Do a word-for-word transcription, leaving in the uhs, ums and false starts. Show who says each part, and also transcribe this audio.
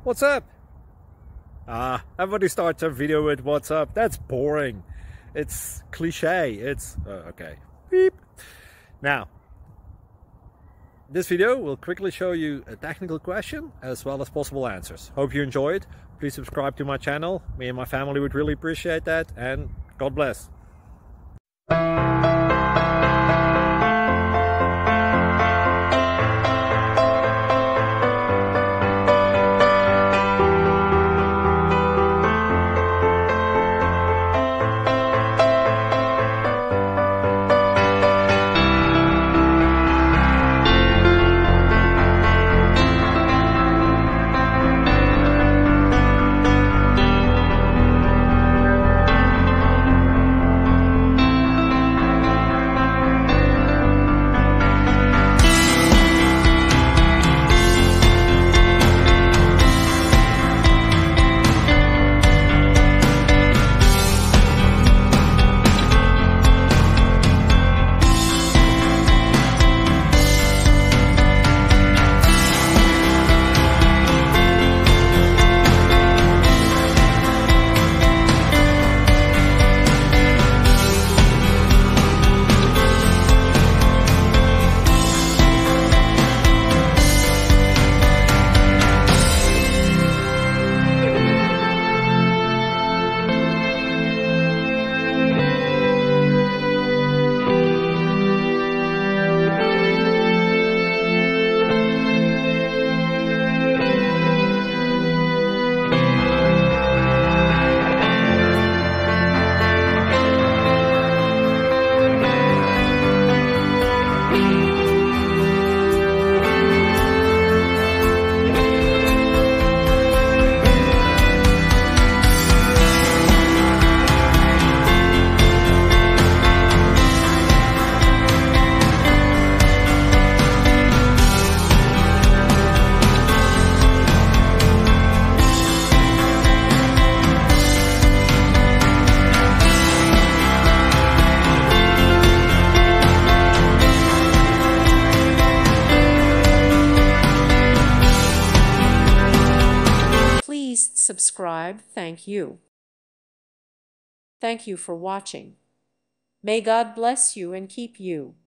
Speaker 1: What's up? Ah, everybody starts a video with what's up. That's boring. It's cliche. It's uh, okay. Beep. Now, this video will quickly show you a technical question as well as possible answers. Hope you enjoy it. Please subscribe to my channel. Me and my family would really appreciate that, and God bless.
Speaker 2: Please subscribe. Thank you. Thank you for watching. May God bless you and keep you.